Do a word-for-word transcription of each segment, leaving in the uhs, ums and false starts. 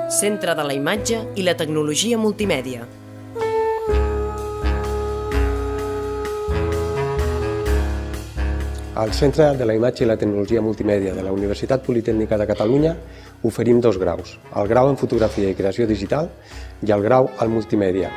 Centre de la Imatge i la Tecnologia Multimèdia. Al Centre de la Imatge i la Tecnologia Multimèdia de la Universitat Politècnica de Catalunya oferim dos graus, el grau en Fotografia i Creació Digital i el grau en Multimèdia.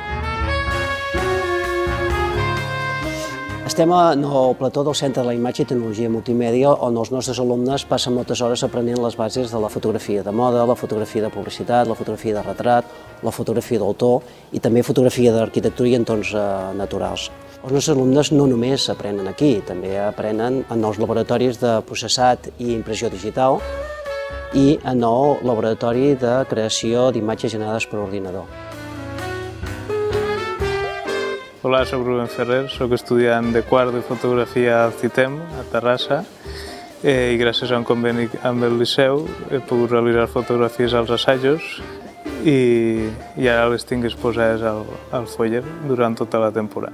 Estem en el plató del Centre de la Imatge i Tecnologia Multimèdia, on els nostres alumnes passen moltes hores aprenent les bases de la fotografia de moda, la fotografia de publicitat, la fotografia de retrat, la fotografia d'autor i també fotografia d'arquitectura i entorns naturals. Els nostres alumnes no només aprenen aquí, també aprenen en els laboratoris de processat i impressió digital i en el laboratori de creació d'imatges generades per ordinador. Hola, soc Rubén Ferrer, soc estudiant de quart de fotografia al CITEM, a Terrassa, i gràcies a un conveni amb el Liceu he pogut realitzar fotografies als assajos i ara les tinc exposades al Foyer durant tota la temporada.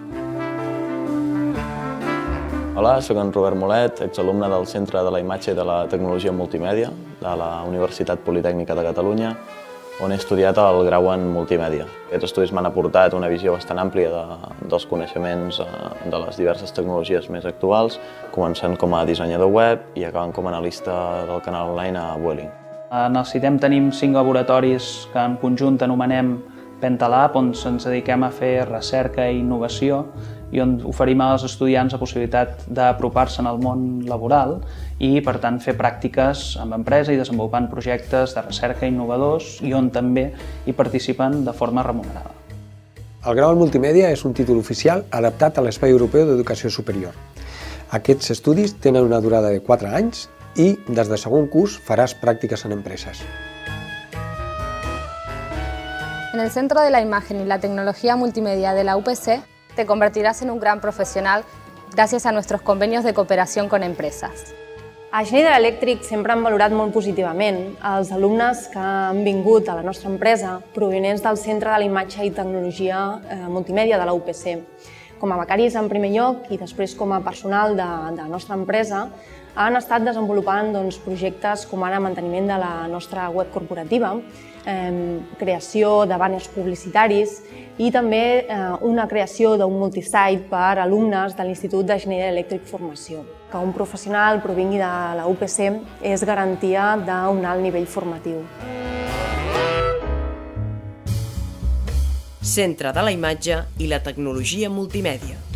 Hola, soc en Robert Molet, exalumne del Centre de la Imatge i de la Tecnologia Multimèdia de la Universitat Politècnica de Catalunya, on he estudiat el grau en multimèdia. Aquests estudis m'han aportat una visió bastant àmplia dels coneixements de les diverses tecnologies més actuals, començant com a dissenyador web i acabant com a analista del canal online a Vueling. En el CITEM tenim cinc laboratoris que en conjunt anomenem Pentalab, on ens dediquem a fer recerca i innovació i on oferim als estudiants la possibilitat d'apropar-se al món laboral i, per tant, fer pràctiques amb empresa i desenvolupant projectes de recerca innovadors i on també hi participen de forma remunerada. El grau en multimèdia és un títol oficial adaptat a l'Espai Europeu d'Educació Superior. Aquests estudis tenen una durada de quatre anys i, des de segon curs, faràs pràctiques en empreses. En el Centro de la Imagen y la Tecnología Multimedia de la U P C te convertirás en un gran profesional gracias a nuestros convenios de cooperación con empresas. A Schneider Electric sempre han valorat molt positivament els alumnes que han vingut a la nostra empresa provenents del Centre de la Imatge i Tecnologia Multimèdia de la U P C. Com a becaris en primer lloc i després com a personal de la nostra empresa han estat desenvolupant projectes com ara manteniment de la nostra web corporativa, creació de banners publicitaris i també una creació d'un multisite per a alumnes de l'Institut de Schneider Electric Formació. Que un professional provingui de la U P C és garantia d'un alt nivell formatiu. Centre de la Imatge i la Tecnologia Multimèdia.